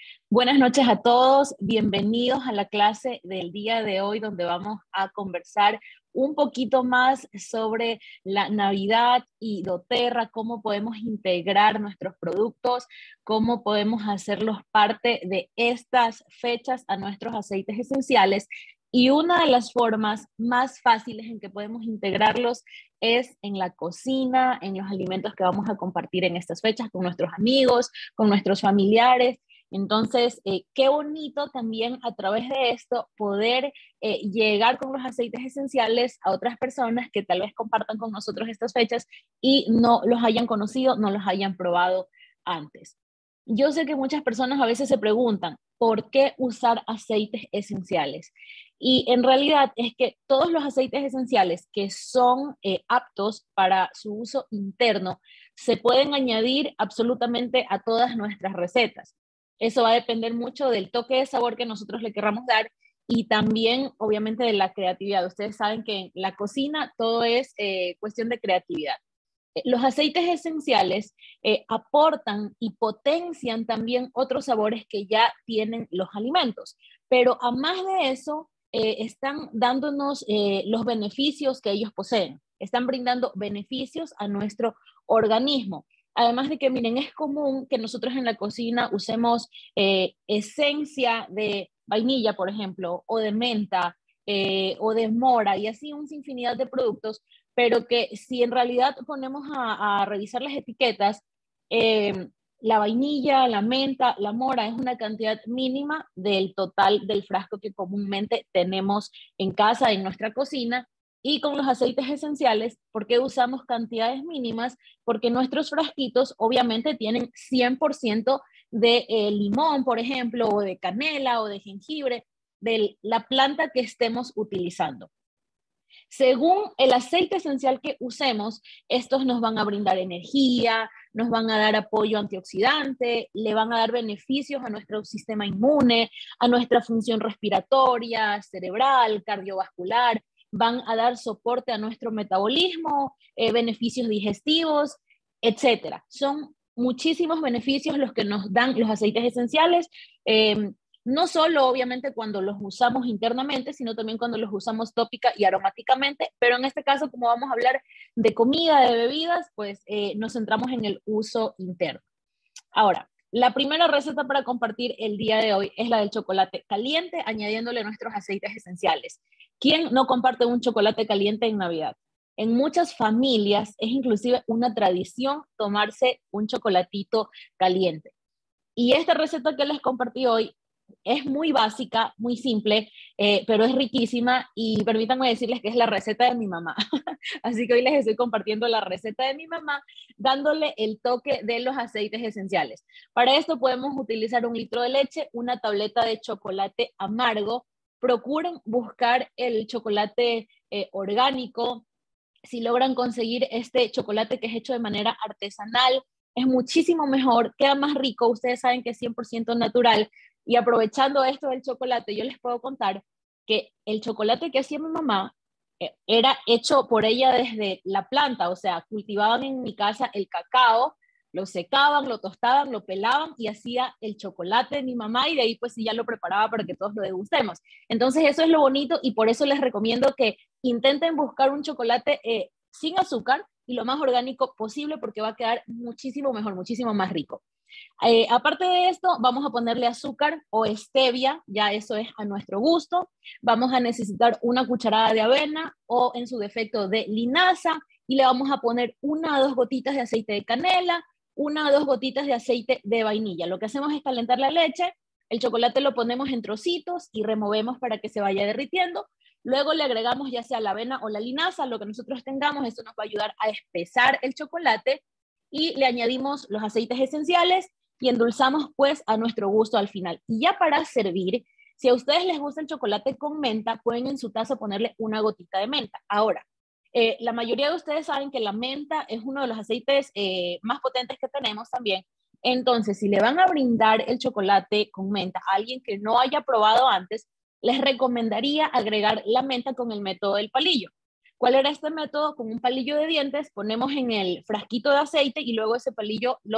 Buenas noches a todos, bienvenidos a la clase del día de hoy donde vamos a conversar un poquito más sobre la Navidad y doTERRA, cómo podemos integrar nuestros productos, cómo podemos hacerlos parte de estas fechas a nuestros aceites esenciales. Y una de las formas más fáciles en que podemos integrarlos es en la cocina, en los alimentos que vamos a compartir en estas fechas con nuestros amigos, con nuestros familiares. Entonces, qué bonito también a través de esto poder llegar con los aceites esenciales a otras personas que tal vez compartan con nosotros estas fechas y no los hayan conocido, no los hayan probado antes. Yo sé que muchas personas a veces se preguntan, ¿por qué usar aceites esenciales? Y en realidad es que todos los aceites esenciales que son aptos para su uso interno se pueden añadir absolutamente a todas nuestras recetas. Eso va a depender mucho del toque de sabor que nosotros le queramos dar y también, obviamente, de la creatividad. Ustedes saben que en la cocina todo es cuestión de creatividad. Los aceites esenciales aportan y potencian también otros sabores que ya tienen los alimentos, pero a más de eso, están dándonos los beneficios que ellos poseen, están brindando beneficios a nuestro organismo. Además de que, miren, es común que nosotros en la cocina usemos esencia de vainilla, por ejemplo, o de menta, o de mora, y así un sinfinidad de productos, pero que si en realidad ponemos a revisar las etiquetas, la vainilla, la menta, la mora es una cantidad mínima del total del frasco que comúnmente tenemos en casa, en nuestra cocina. Y con los aceites esenciales, ¿por qué usamos cantidades mínimas? Porque nuestros frasquitos obviamente tienen 100% de limón, por ejemplo, o de canela o de jengibre, de la planta que estemos utilizando. Según el aceite esencial que usemos, estos nos van a brindar energía, nos van a dar apoyo antioxidante, le van a dar beneficios a nuestro sistema inmune, a nuestra función respiratoria, cerebral, cardiovascular, van a dar soporte a nuestro metabolismo, beneficios digestivos, etcétera. Son muchísimos beneficios los que nos dan los aceites esenciales. No solo obviamente cuando los usamos internamente, sino también cuando los usamos tópica y aromáticamente, pero en este caso, como vamos a hablar de comida, de bebidas, pues nos centramos en el uso interno. Ahora, la primera receta para compartir el día de hoy es la del chocolate caliente, añadiéndole nuestros aceites esenciales. ¿Quién no comparte un chocolate caliente en Navidad? En muchas familias es inclusive una tradición tomarse un chocolatito caliente. Y esta receta que les compartí hoy es muy básica, muy simple, pero es riquísima y permítanme decirles que es la receta de mi mamá. Así que hoy les estoy compartiendo la receta de mi mamá, dándole el toque de los aceites esenciales. Para esto podemos utilizar 1 litro de leche, una tableta de chocolate amargo. Procuren buscar el chocolate orgánico. Si logran conseguir este chocolate que es hecho de manera artesanal, es muchísimo mejor, queda más rico. Ustedes saben que es 100% natural. Y aprovechando esto del chocolate, yo les puedo contar que el chocolate que hacía mi mamá era hecho por ella desde la planta, o sea, cultivaban en mi casa el cacao, lo secaban, lo tostaban, lo pelaban y hacía el chocolate de mi mamá y de ahí pues sí ya lo preparaba para que todos lo degustemos. Entonces eso es lo bonito y por eso les recomiendo que intenten buscar un chocolate sin azúcar y lo más orgánico posible porque va a quedar muchísimo mejor, muchísimo más rico. Aparte de esto, vamos a ponerle azúcar o stevia, ya eso es a nuestro gusto. Vamos a necesitar 1 cucharada de avena o en su defecto de linaza y le vamos a poner 1 o 2 gotitas de aceite de canela, 1 o 2 gotitas de aceite de vainilla. Lo que hacemos es calentar la leche, el chocolate lo ponemos en trocitos y removemos para que se vaya derritiendo. Luego le agregamos ya sea la avena o la linaza, lo que nosotros tengamos, eso nos va a ayudar a espesar el chocolate y le añadimos los aceites esenciales y endulzamos pues a nuestro gusto al final. Y ya para servir, si a ustedes les gusta el chocolate con menta, pueden en su taza ponerle 1 gotita de menta. Ahora, la mayoría de ustedes saben que la menta es uno de los aceites más potentes que tenemos también. Entonces, si le van a brindar el chocolate con menta a alguien que no haya probado antes, les recomendaría agregar la menta con el método del palillo. ¿Cuál era este método? Con un palillo de dientes ponemos en el frasquito de aceite y luego ese palillo lo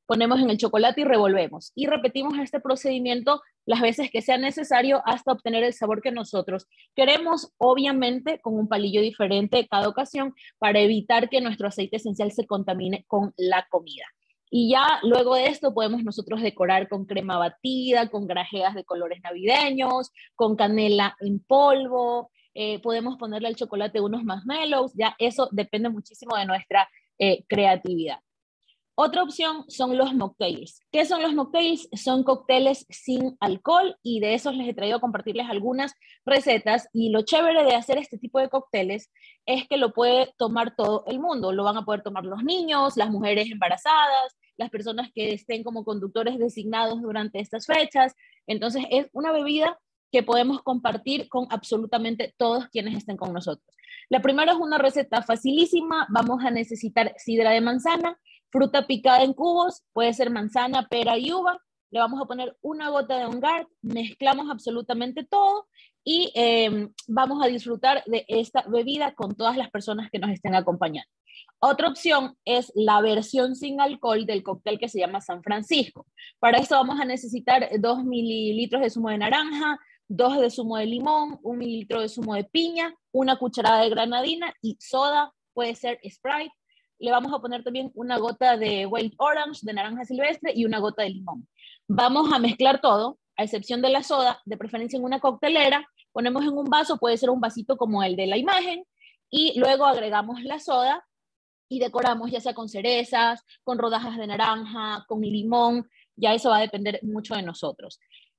ponemos en el chocolate y revolvemos. Y repetimos este procedimiento las veces que sea necesario hasta obtener el sabor que nosotros queremos, obviamente con un palillo diferente cada ocasión para evitar que nuestro aceite esencial se contamine con la comida. Y ya luego de esto podemos nosotros decorar con crema batida, con grajeas de colores navideños, con canela en polvo, podemos ponerle al chocolate unos marshmallows, ya eso depende muchísimo de nuestra creatividad. Otra opción son los mocktails. ¿Qué son los mocktails? Son cócteles sin alcohol y de esos les he traído a compartirles algunas recetas y lo chévere de hacer este tipo de cócteles es que lo puede tomar todo el mundo. Lo van a poder tomar los niños, las mujeres embarazadas, las personas que estén como conductores designados durante estas fechas. Entonces es una bebida que podemos compartir con absolutamente todos quienes estén con nosotros. La primera es una receta facilísima. Vamos a necesitar sidra de manzana, fruta picada en cubos, puede ser manzana, pera y uva. Le vamos a poner una gota de On Guard, mezclamos absolutamente todo y vamos a disfrutar de esta bebida con todas las personas que nos estén acompañando. Otra opción es la versión sin alcohol del cóctel que se llama San Francisco. Para esto vamos a necesitar 2 mililitros de zumo de naranja, 2 de zumo de limón, 1 mililitro de zumo de piña, una cucharada de granadina y soda, puede ser Sprite. Le vamos a poner también una gota de Wild Orange, de naranja silvestre y una gota de limón. Vamos a mezclar todo, a excepción de la soda, de preferencia en una coctelera. Ponemos en un vaso, puede ser un vasito como el de la imagen, y luego agregamos la soda y decoramos ya sea con cerezas, con rodajas de naranja, con limón. Ya eso va a depender mucho de nosotros.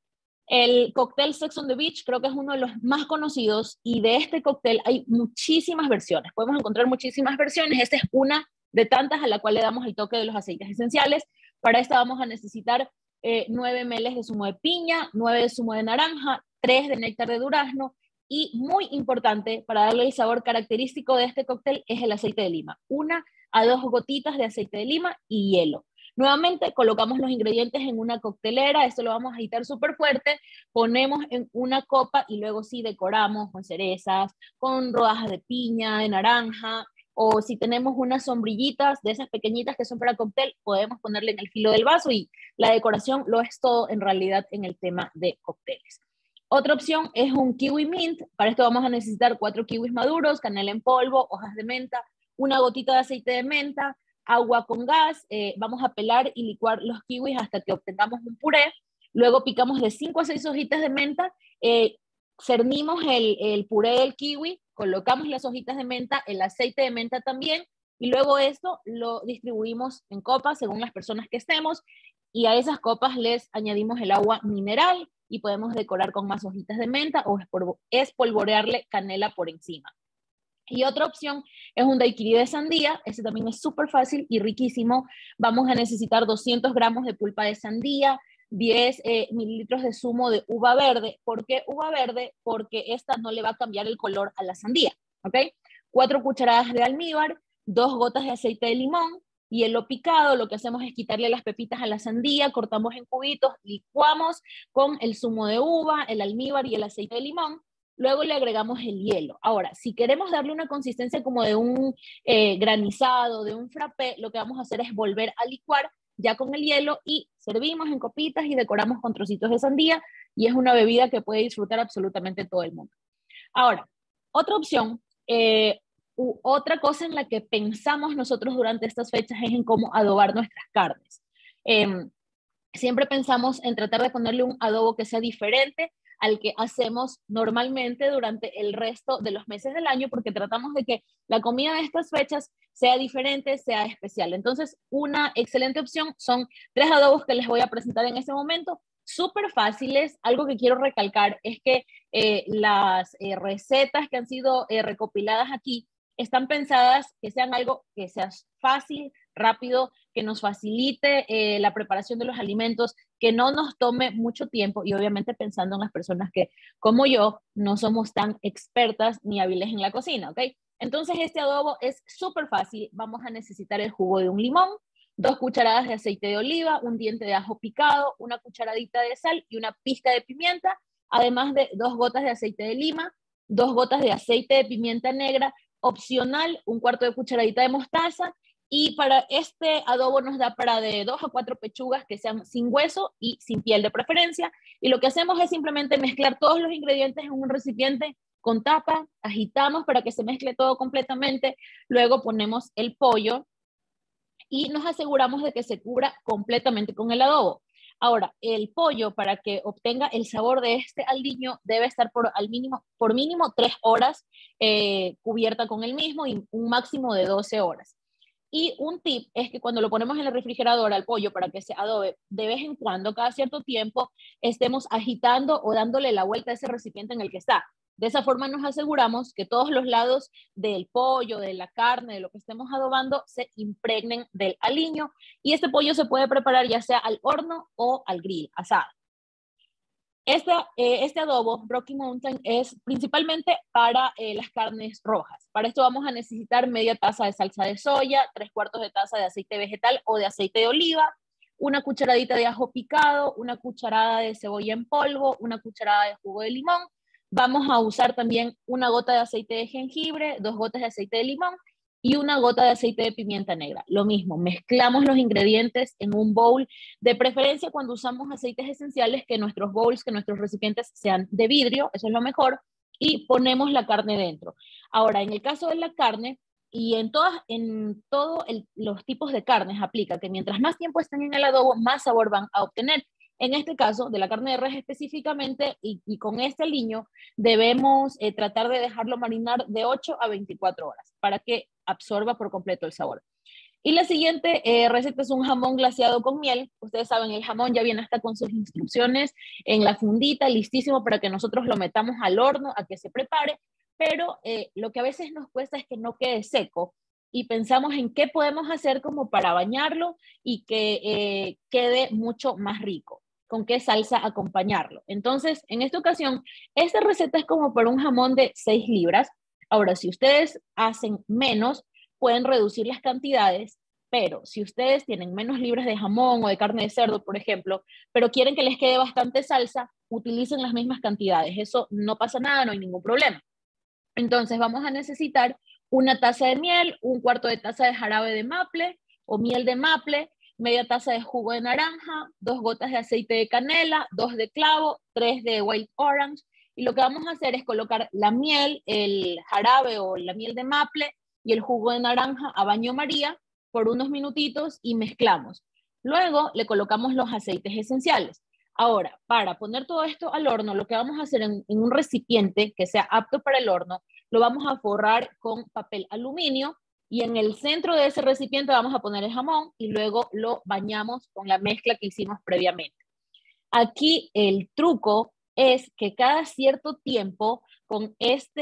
El cóctel Sex on the Beach creo que es uno de los más conocidos y de este cóctel hay muchísimas versiones. Podemos encontrar muchísimas versiones. Esta es una de tantas a la cual le damos el toque de los aceites esenciales. Para esta vamos a necesitar 9 ml de zumo de piña, 9 de zumo de naranja, 3 de néctar de durazno y muy importante para darle el sabor característico de este cóctel es el aceite de lima. 1 a 2 gotitas de aceite de lima y hielo. Nuevamente colocamos los ingredientes en una coctelera, esto lo vamos a agitar súper fuerte, ponemos en una copa y luego sí decoramos con cerezas, con rodajas de piña, de naranja, o si tenemos unas sombrillitas de esas pequeñitas que son para cóctel, podemos ponerle en el filo del vaso y la decoración lo es todo en realidad en el tema de cócteles. Otra opción es un kiwi mint, para esto vamos a necesitar 4 kiwis maduros, canela en polvo, hojas de menta, una gotita de aceite de menta, agua con gas, vamos a pelar y licuar los kiwis hasta que obtengamos un puré, luego picamos de 5 a 6 hojitas de menta, cernimos el puré del kiwi, colocamos las hojitas de menta, el aceite de menta también, y luego esto lo distribuimos en copas según las personas que estemos, y a esas copas les añadimos el agua mineral y podemos decorar con más hojitas de menta o espolvorearle canela por encima. Y otra opción es un daiquiri de sandía, ese también es súper fácil y riquísimo. Vamos a necesitar 200 gramos de pulpa de sandía, 10 mililitros de zumo de uva verde. ¿Por qué uva verde? Porque esta no le va a cambiar el color a la sandía, ¿ok? 4 cucharadas de almíbar, 2 gotas de aceite de limón, hielo picado. Lo que hacemos es quitarle las pepitas a la sandía, cortamos en cubitos, licuamos con el zumo de uva, el almíbar y el aceite de limón. Luego le agregamos el hielo. Ahora, si queremos darle una consistencia como de un granizado, de un frappé, lo que vamos a hacer es volver a licuar ya con el hielo y servimos en copitas y decoramos con trocitos de sandía y es una bebida que puede disfrutar absolutamente todo el mundo. Ahora, otra opción, otra cosa en la que pensamos nosotros durante estas fechas es en cómo adobar nuestras carnes. Siempre pensamos en tratar de ponerle un adobo que sea diferente al que hacemos normalmente durante el resto de los meses del año, porque tratamos de que la comida de estas fechas sea diferente, sea especial. Entonces, una excelente opción son 3 adobos que les voy a presentar en este momento, súper fáciles. Algo que quiero recalcar es que las recetas que han sido recopiladas aquí están pensadas que sean algo que sea fácil, rápido, que nos facilite la preparación de los alimentos, que no nos tome mucho tiempo y obviamente pensando en las personas que, como yo, no somos tan expertas ni hábiles en la cocina, ¿ok? Entonces este adobo es súper fácil. Vamos a necesitar el jugo de un limón, 2 cucharadas de aceite de oliva, un diente de ajo picado, una cucharadita de sal y una pizca de pimienta, además de 2 gotas de aceite de lima, 2 gotas de aceite de pimienta negra, opcional, un cuarto de cucharadita de mostaza Y para este adobo nos da para de 2 a 4 pechugas que sean sin hueso y sin piel de preferencia. Y lo que hacemos es simplemente mezclar todos los ingredientes en un recipiente con tapa, agitamos para que se mezcle todo completamente, luego ponemos el pollo y nos aseguramos de que se cubra completamente con el adobo. Ahora, el pollo, para que obtenga el sabor de este aliño, debe estar por mínimo 3 horas cubierta con el mismo y un máximo de 12 horas. Y un tip es que cuando lo ponemos en el refrigerador al pollo para que se adobe, de vez en cuando, cada cierto tiempo, estemos agitando o dándole la vuelta a ese recipiente en el que está. De esa forma nos aseguramos que todos los lados del pollo, de la carne, de lo que estemos adobando, se impregnen del aliño. Y este pollo se puede preparar ya sea al horno o al grill, asado. Este adobo Rocky Mountain es principalmente para las carnes rojas. Para esto vamos a necesitar media taza de salsa de soya, 3/4 de taza de aceite vegetal o de aceite de oliva, una cucharadita de ajo picado, una cucharada de cebolla en polvo, una cucharada de jugo de limón. Vamos a usar también una gota de aceite de jengibre, 2 gotas de aceite de limón y una gota de aceite de pimienta negra. Lo mismo, mezclamos los ingredientes en un bowl, de preferencia cuando usamos aceites esenciales, que nuestros bowls, que nuestros recipientes sean de vidrio, eso es lo mejor, y ponemos la carne dentro. Ahora, en el caso de la carne, y en todos los tipos de carnes aplica que mientras más tiempo estén en el adobo, más sabor van a obtener. En este caso, de la carne de res específicamente, y con este aliño, debemos tratar de dejarlo marinar de 8 a 24 horas para que absorba por completo el sabor. Y la siguiente receta es un jamón glaseado con miel. Ustedes saben, el jamón ya viene hasta con sus instrucciones en la fundita, listísimo para que nosotros lo metamos al horno a que se prepare, pero lo que a veces nos cuesta es que no quede seco y pensamos en qué podemos hacer como para bañarlo y que quede mucho más rico, con qué salsa acompañarlo. Entonces, en esta ocasión, esta receta es como para un jamón de 6 libras. Ahora, si ustedes hacen menos, pueden reducir las cantidades, pero si ustedes tienen menos libras de jamón o de carne de cerdo, por ejemplo, pero quieren que les quede bastante salsa, utilicen las mismas cantidades. Eso no pasa nada, no hay ningún problema. Entonces vamos a necesitar una taza de miel, 1/4 de taza de jarabe de maple o miel de maple, media taza de jugo de naranja, 2 gotas de aceite de canela, 2 de clavo, 3 de white orange. Y lo que vamos a hacer es colocar la miel, el jarabe o la miel de maple y el jugo de naranja a baño María por unos minutitos y mezclamos. Luego le colocamos los aceites esenciales. Ahora, para poner todo esto al horno, lo que vamos a hacer en un recipiente que sea apto para el horno, lo vamos a forrar con papel aluminio y en el centro de ese recipiente vamos a poner el jamón y luego lo bañamos con la mezcla que hicimos previamente. Aquí el truco es que cada cierto tiempo, con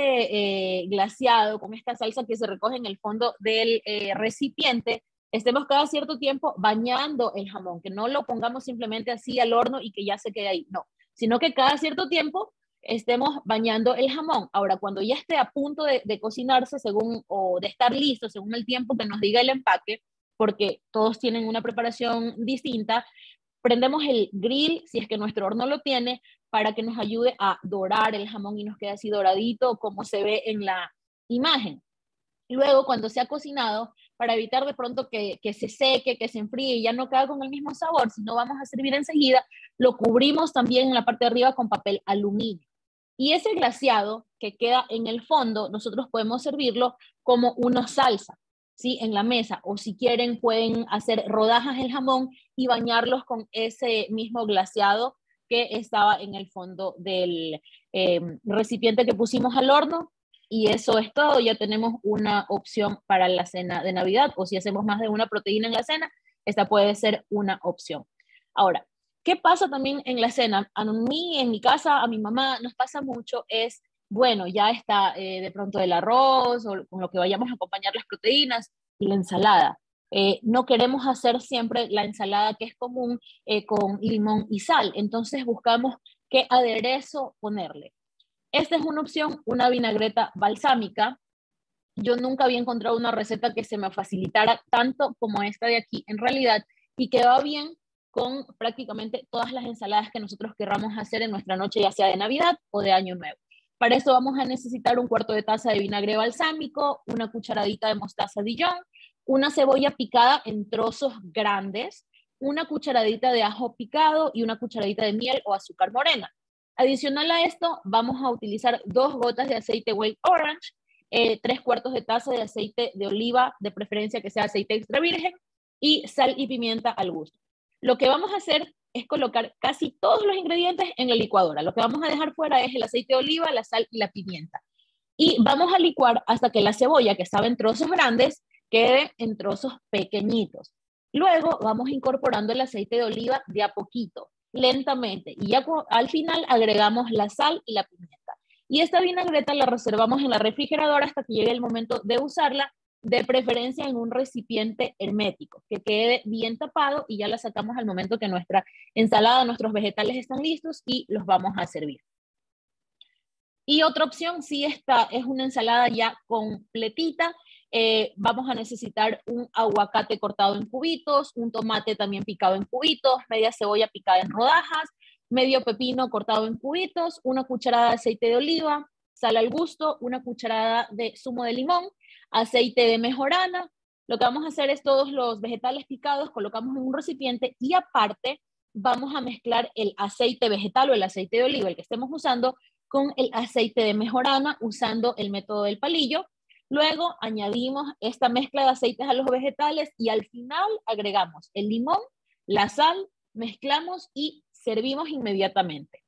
este glaseado, con esta salsa que se recoge en el fondo del recipiente, estemos cada cierto tiempo bañando el jamón, que no lo pongamos simplemente así al horno y que ya se quede ahí, no, sino que cada cierto tiempo estemos bañando el jamón. Ahora, cuando ya esté a punto de cocinarse según, o de estar listo según el tiempo que nos diga el empaque, porque todos tienen una preparación distinta, prendemos el grill, si es que nuestro horno lo tiene, para que nos ayude a dorar el jamón y nos quede así doradito como se ve en la imagen. Luego, cuando se ha cocinado, para evitar de pronto que se seque, que se enfríe y ya no queda con el mismo sabor, si no vamos a servir enseguida, lo cubrimos también en la parte de arriba con papel aluminio. Y ese glaseado que queda en el fondo, nosotros podemos servirlo como una salsa, ¿sí? En la mesa, o si quieren pueden hacer rodajas del jamón y bañarlos con ese mismo glaseado que estaba en el fondo del recipiente que pusimos al horno. Y eso es todo, ya tenemos una opción para la cena de Navidad, o si hacemos más de una proteína en la cena, esta puede ser una opción. Ahora, ¿qué pasa también en la cena? A mí, en mi casa, a mi mamá, nos pasa mucho es, bueno, ya está de pronto el arroz o con lo que vayamos a acompañar las proteínas y la ensalada. No queremos hacer siempre la ensalada que es común con limón y sal, entonces buscamos qué aderezo ponerle. Esta es una opción, una vinagreta balsámica. Yo nunca había encontrado una receta que se me facilitara tanto como esta de aquí, en realidad, y que va bien con prácticamente todas las ensaladas que nosotros querramos hacer en nuestra noche, ya sea de Navidad o de Año Nuevo. Para eso vamos a necesitar 1/4 de taza de vinagre balsámico, una cucharadita de mostaza Dijon, una cebolla picada en trozos grandes, una cucharadita de ajo picado y una cucharadita de miel o azúcar morena. Adicional a esto, vamos a utilizar 2 gotas de aceite Wild Orange, 3/4 de taza de aceite de oliva, de preferencia que sea aceite extra virgen, y sal y pimienta al gusto. Lo que vamos a hacer es colocar casi todos los ingredientes en la licuadora. Lo que vamos a dejar fuera es el aceite de oliva, la sal y la pimienta. Y vamos a licuar hasta que la cebolla, que estaba en trozos grandes, quede en trozos pequeñitos. Luego vamos incorporando el aceite de oliva de a poquito, lentamente, y ya al final agregamos la sal y la pimienta. Y esta vinagreta la reservamos en la refrigeradora hasta que llegue el momento de usarla, de preferencia en un recipiente hermético, que quede bien tapado, y ya la sacamos al momento que nuestra ensalada, nuestros vegetales están listos y los vamos a servir. Y otra opción, si esta es una ensalada ya completita, vamos a necesitar un aguacate cortado en cubitos, un tomate también picado en cubitos, media cebolla picada en rodajas, medio pepino cortado en cubitos, una cucharada de aceite de oliva, sal al gusto, una cucharada de zumo de limón, aceite de mejorana. Lo que vamos a hacer es todos los vegetales picados colocamos en un recipiente, y aparte vamos a mezclar el aceite vegetal o el aceite de oliva, el que estemos usando, con el aceite de mejorana usando el método del palillo. Luego añadimos esta mezcla de aceites a los vegetales y al final agregamos el limón, la sal, mezclamos y servimos inmediatamente.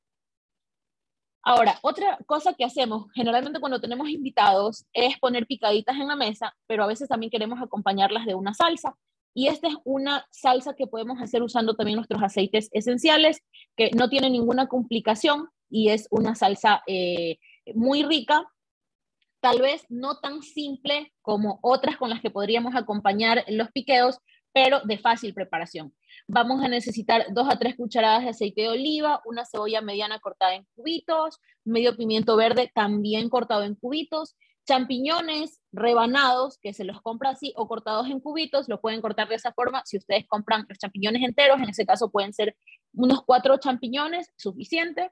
Ahora, otra cosa que hacemos generalmente cuando tenemos invitados es poner picaditas en la mesa, pero a veces también queremos acompañarlas de una salsa. Y esta es una salsa que podemos hacer usando también nuestros aceites esenciales, que no tiene ninguna complicación y es una salsa muy rica, tal vez no tan simple como otras con las que podríamos acompañar los piqueos, pero de fácil preparación. Vamos a necesitar 2 a 3 cucharadas de aceite de oliva, una cebolla mediana cortada en cubitos, medio pimiento verde también cortado en cubitos, champiñones rebanados, que se los compra así, o cortados en cubitos, lo pueden cortar de esa forma. Si ustedes compran los champiñones enteros, en ese caso pueden ser unos 4 champiñones, suficiente,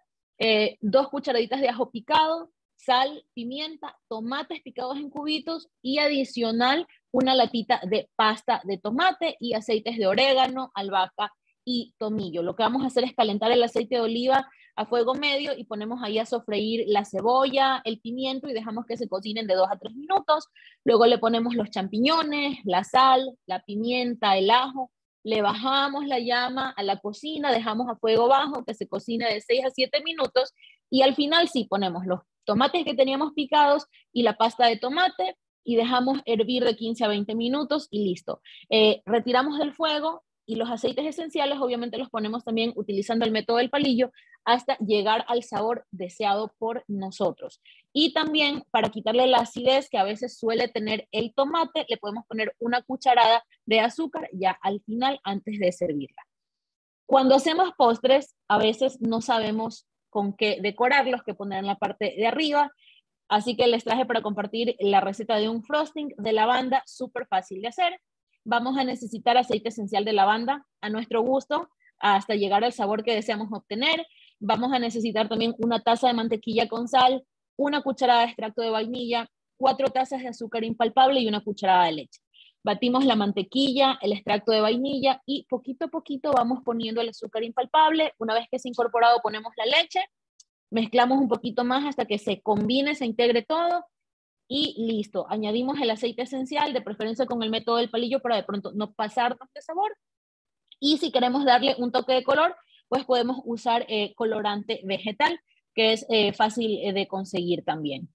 2 cucharaditas de ajo picado, sal, pimienta, tomates picados en cubitos y adicional una latita de pasta de tomate y aceites de orégano, albahaca y tomillo. Lo que vamos a hacer es calentar el aceite de oliva a fuego medio y ponemos ahí a sofreír la cebolla, el pimiento y dejamos que se cocinen de 2 a 3 minutos. Luego le ponemos los champiñones, la sal, la pimienta, el ajo. Le bajamos la llama a la cocina, dejamos a fuego bajo que se cocine de 6 a 7 minutos y al final sí ponemos los tomates que teníamos picados y la pasta de tomate y dejamos hervir de 15 a 20 minutos y listo. Retiramos del fuego y los aceites esenciales obviamente los ponemos también utilizando el método del palillo hasta llegar al sabor deseado por nosotros. Y también para quitarle la acidez que a veces suele tener el tomate, le podemos poner una cucharada de azúcar ya al final antes de servirla. Cuando hacemos postres, a veces no sabemos con qué decorarlos, qué poner en la parte de arriba, así que les traje para compartir la receta de un frosting de lavanda súper fácil de hacer. Vamos a necesitar aceite esencial de lavanda a nuestro gusto hasta llegar al sabor que deseamos obtener. Vamos a necesitar también una taza de mantequilla con sal, una cucharada de extracto de vainilla, 4 tazas de azúcar impalpable y una cucharada de leche. Batimos la mantequilla, el extracto de vainilla y poquito a poquito vamos poniendo el azúcar impalpable. Una vez que se ha incorporado ponemos la leche, mezclamos un poquito más hasta que se combine, se integre todo y listo. Añadimos el aceite esencial, de preferencia con el método del palillo para de pronto no pasarnos de sabor. Y si queremos darle un toque de color, pues podemos usar colorante vegetal, que es fácil de conseguir también.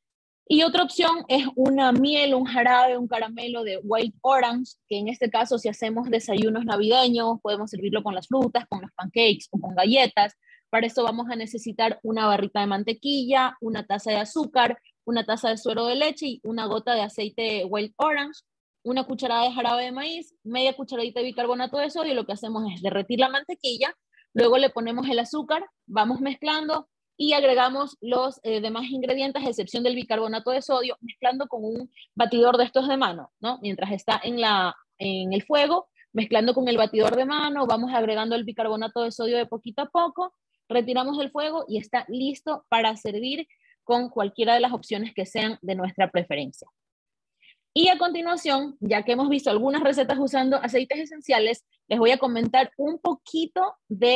Y otra opción es una miel, un jarabe, un caramelo de Wild Orange, que en este caso si hacemos desayunos navideños, podemos servirlo con las frutas, con los pancakes o con galletas. Para eso vamos a necesitar una barrita de mantequilla, una taza de azúcar, una taza de suero de leche y una gota de aceite Wild Orange, una cucharada de jarabe de maíz, media cucharadita de bicarbonato de sodio. Lo que hacemos es derretir la mantequilla, luego le ponemos el azúcar, vamos mezclando, y agregamos los demás ingredientes, a excepción del bicarbonato de sodio, mezclando con un batidor de estos de mano, ¿no? Mientras está en el fuego, mezclando con el batidor de mano, vamos agregando el bicarbonato de sodio de poquito a poco, retiramos del fuego y está listo para servir con cualquiera de las opciones que sean de nuestra preferencia. Y a continuación, ya que hemos visto algunas recetas usando aceites esenciales, les voy a comentar un poquito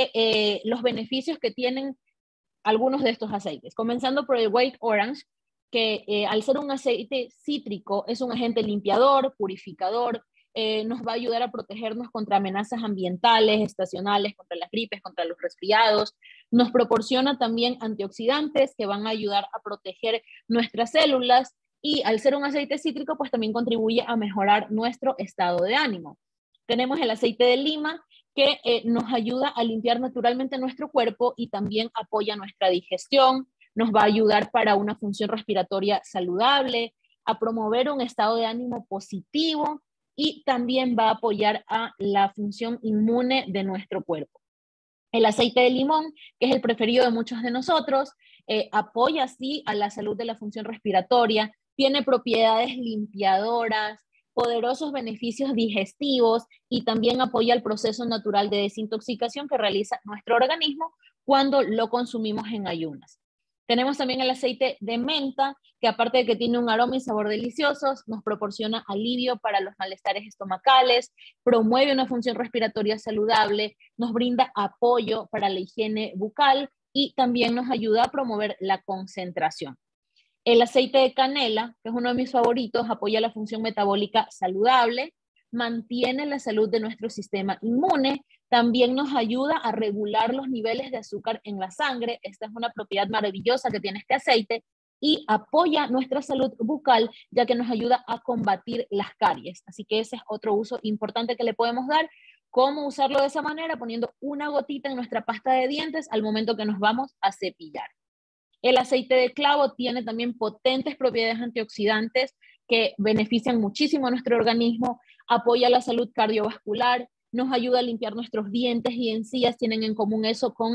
de los beneficios que tienen algunos de estos aceites. Comenzando por el White Orange, que al ser un aceite cítrico es un agente limpiador, purificador, nos va a ayudar a protegernos contra amenazas ambientales, estacionales, contra las gripes, contra los resfriados. Nos proporciona también antioxidantes que van a ayudar a proteger nuestras células y al ser un aceite cítrico, pues también contribuye a mejorar nuestro estado de ánimo. Tenemos el aceite de lima, que nos ayuda a limpiar naturalmente nuestro cuerpo y también apoya nuestra digestión, nos va a ayudar para una función respiratoria saludable, a promover un estado de ánimo positivo y también va a apoyar a la función inmune de nuestro cuerpo. El aceite de limón, que es el preferido de muchos de nosotros, apoya así a la salud de la función respiratoria, tiene propiedades limpiadoras, poderosos beneficios digestivos y también apoya el proceso natural de desintoxicación que realiza nuestro organismo cuando lo consumimos en ayunas. Tenemos también el aceite de menta, que aparte de que tiene un aroma y sabor deliciosos, nos proporciona alivio para los malestares estomacales, promueve una función respiratoria saludable, nos brinda apoyo para la higiene bucal y también nos ayuda a promover la concentración. El aceite de canela, que es uno de mis favoritos, apoya la función metabólica saludable, mantiene la salud de nuestro sistema inmune, también nos ayuda a regular los niveles de azúcar en la sangre. Esta es una propiedad maravillosa que tiene este aceite y apoya nuestra salud bucal, ya que nos ayuda a combatir las caries. Así que ese es otro uso importante que le podemos dar. ¿Cómo usarlo de esa manera? Poniendo una gotita en nuestra pasta de dientes al momento que nos vamos a cepillar. El aceite de clavo tiene también potentes propiedades antioxidantes que benefician muchísimo a nuestro organismo, apoya la salud cardiovascular, nos ayuda a limpiar nuestros dientes y encías, tienen en común eso con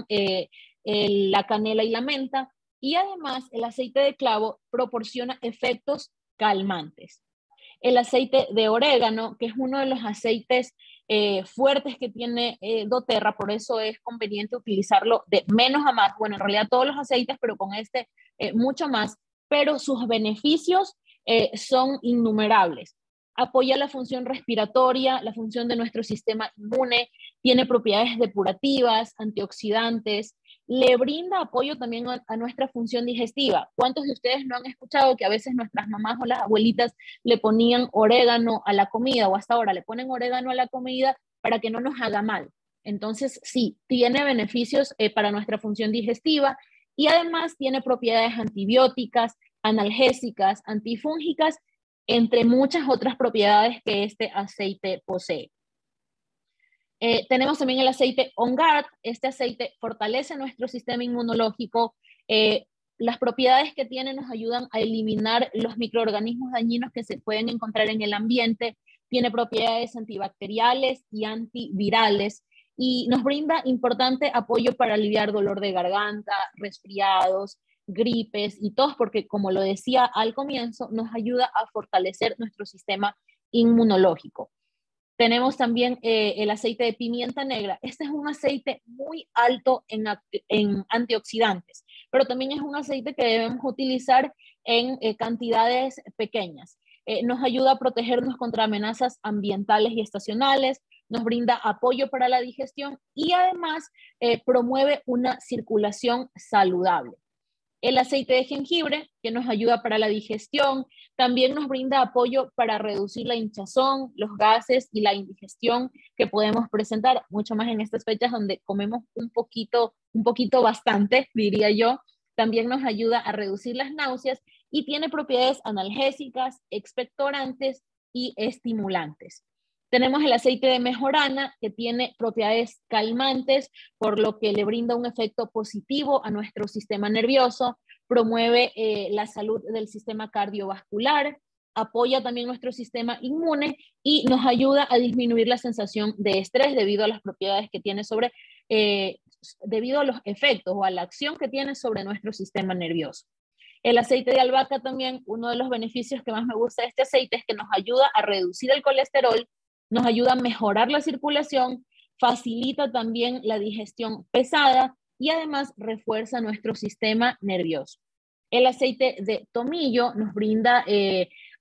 la canela y la menta. Y además el aceite de clavo proporciona efectos calmantes. El aceite de orégano, que es uno de los aceites fuertes que tiene doTERRA, por eso es conveniente utilizarlo de menos a más. Bueno, en realidad todos los aceites, pero con este mucho más, pero sus beneficios son innumerables. Apoya la función respiratoria, la función de nuestro sistema inmune, tiene propiedades depurativas, antioxidantes, le brinda apoyo también a nuestra función digestiva. ¿Cuántos de ustedes no han escuchado que a veces nuestras mamás o las abuelitas le ponían orégano a la comida, o hasta ahora le ponen orégano a la comida para que no nos haga mal? Entonces, sí, tiene beneficios para nuestra función digestiva y además tiene propiedades antibióticas, analgésicas, antifúngicas, entre muchas otras propiedades que este aceite posee. Tenemos también el aceite On Guard. Este aceite fortalece nuestro sistema inmunológico. Las propiedades que tiene nos ayudan a eliminar los microorganismos dañinos que se pueden encontrar en el ambiente. Tiene propiedades antibacteriales y antivirales y nos brinda importante apoyo para aliviar dolor de garganta, resfriados, gripes y tos, porque como lo decía al comienzo, nos ayuda a fortalecer nuestro sistema inmunológico. Tenemos también el aceite de pimienta negra. Este es un aceite muy alto en antioxidantes, pero también es un aceite que debemos utilizar en cantidades pequeñas. Nos ayuda a protegernos contra amenazas ambientales y estacionales, nos brinda apoyo para la digestión y además promueve una circulación saludable. El aceite de jengibre, que nos ayuda para la digestión, también nos brinda apoyo para reducir la hinchazón, los gases y la indigestión que podemos presentar, mucho más en estas fechas donde comemos un poquito bastante, diría yo. También nos ayuda a reducir las náuseas y tiene propiedades analgésicas, expectorantes y estimulantes. Tenemos el aceite de mejorana, que tiene propiedades calmantes, por lo que le brinda un efecto positivo a nuestro sistema nervioso, promueve la salud del sistema cardiovascular, apoya también nuestro sistema inmune y nos ayuda a disminuir la sensación de estrés debido a las propiedades que tiene debido a los efectos o a la acción que tiene sobre nuestro sistema nervioso. El aceite de albahaca también, uno de los beneficios que más me gusta de este aceite es que nos ayuda a reducir el colesterol, nos ayuda a mejorar la circulación, facilita también la digestión pesada y además refuerza nuestro sistema nervioso. El aceite de tomillo nos brinda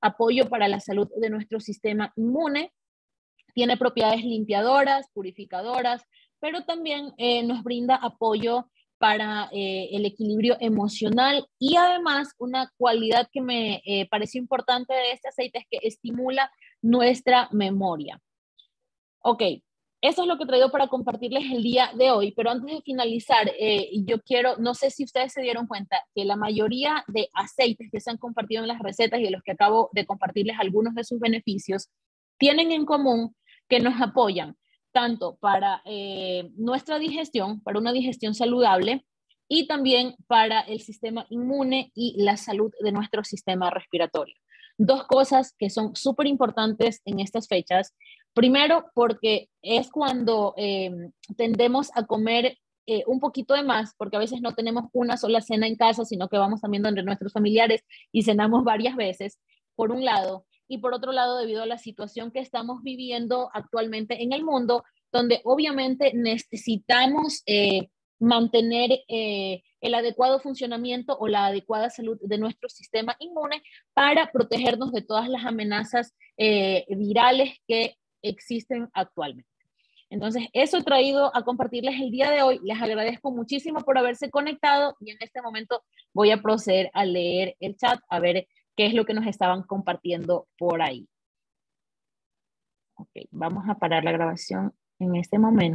apoyo para la salud de nuestro sistema inmune, tiene propiedades limpiadoras, purificadoras, pero también nos brinda apoyo para el equilibrio emocional y además una cualidad que me pareció importante de este aceite es que estimula nuestra memoria. Ok, eso es lo que he traído para compartirles el día de hoy, pero antes de finalizar, yo quiero, no sé si ustedes se dieron cuenta que la mayoría de aceites que se han compartido en las recetas y de los que acabo de compartirles algunos de sus beneficios, tienen en común que nos apoyan tanto para nuestra digestión, para una digestión saludable, y también para el sistema inmune y la salud de nuestro sistema respiratorio. Dos cosas que son súper importantes en estas fechas. Primero, porque es cuando tendemos a comer un poquito de más, porque a veces no tenemos una sola cena en casa, sino que vamos también donde nuestros familiares y cenamos varias veces, por un lado. Y por otro lado, debido a la situación que estamos viviendo actualmente en el mundo, donde obviamente necesitamos mantener el adecuado funcionamiento o la adecuada salud de nuestro sistema inmune para protegernos de todas las amenazas virales que existen actualmente. Entonces, eso he traído a compartirles el día de hoy. Les agradezco muchísimo por haberse conectado y en este momento voy a proceder a leer el chat, a ver qué es lo que nos estaban compartiendo por ahí. Ok, vamos a parar la grabación en este momento.